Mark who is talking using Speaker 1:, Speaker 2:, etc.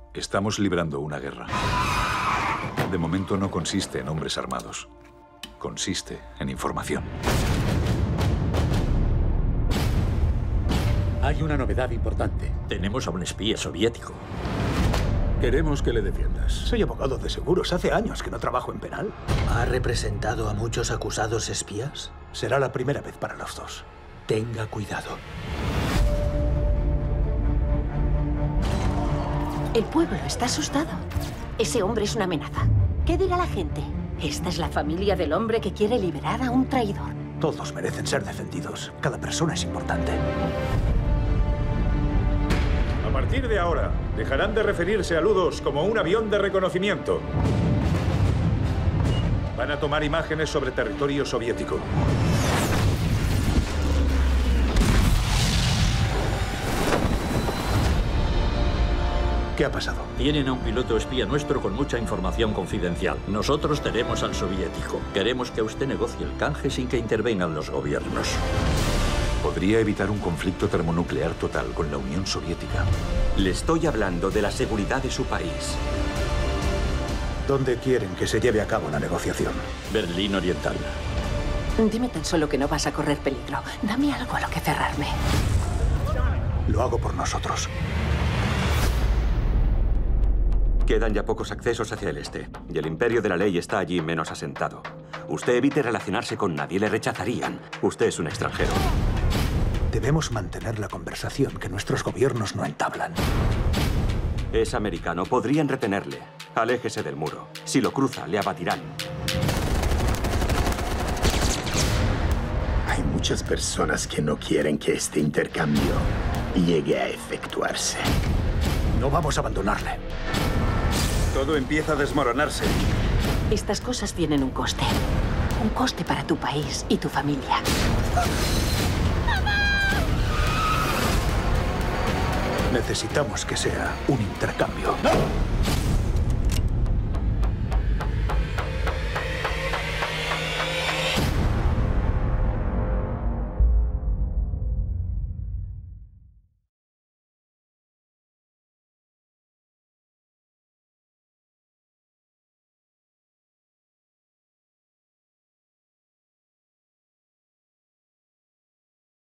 Speaker 1: Estamos librando una guerra. De momento no consiste en hombres armados. Consiste en información.
Speaker 2: Hay una novedad importante.
Speaker 3: Tenemos a un espía soviético.
Speaker 2: Queremos que le defiendas.
Speaker 4: Soy abogado de seguros. Hace años que no trabajo en penal.
Speaker 5: ¿Ha representado a muchos acusados espías?
Speaker 4: Será la primera vez para los dos.
Speaker 5: Tenga cuidado.
Speaker 6: El pueblo está asustado. Ese hombre es una amenaza. ¿Qué dirá la gente? Esta es la familia del hombre que quiere liberar a un traidor.
Speaker 4: Todos merecen ser defendidos. Cada persona es importante.
Speaker 7: A partir de ahora, dejarán de referirse a Ludos como un avión de reconocimiento. Van a tomar imágenes sobre territorio soviético.
Speaker 4: ¿Qué ha pasado?
Speaker 3: Tienen a un piloto espía nuestro con mucha información confidencial. Nosotros tenemos al soviético. Queremos que usted negocie el canje sin que intervengan los gobiernos.
Speaker 1: Podría evitar un conflicto termonuclear total con la Unión Soviética.
Speaker 8: Le estoy hablando de la seguridad de su país.
Speaker 4: ¿Dónde quieren que se lleve a cabo la negociación?
Speaker 3: Berlín Oriental.
Speaker 6: Dime tan solo que no vas a correr peligro. Dame algo a lo que cerrarme.
Speaker 4: Lo hago por nosotros.
Speaker 8: Quedan ya pocos accesos hacia el este, y el imperio de la ley está allí menos asentado. Usted evite relacionarse con nadie, le rechazarían. Usted es un extranjero.
Speaker 4: Debemos mantener la conversación que nuestros gobiernos no entablan.
Speaker 8: Es americano, podrían retenerle. Aléjese del muro. Si lo cruza, le abatirán.
Speaker 9: Hay muchas personas que no quieren que este intercambio llegue a efectuarse.
Speaker 4: No vamos a abandonarle.
Speaker 7: Todo empieza a desmoronarse.
Speaker 6: Estas cosas tienen un coste. Un coste para tu país y tu familia.
Speaker 4: Necesitamos que sea un intercambio.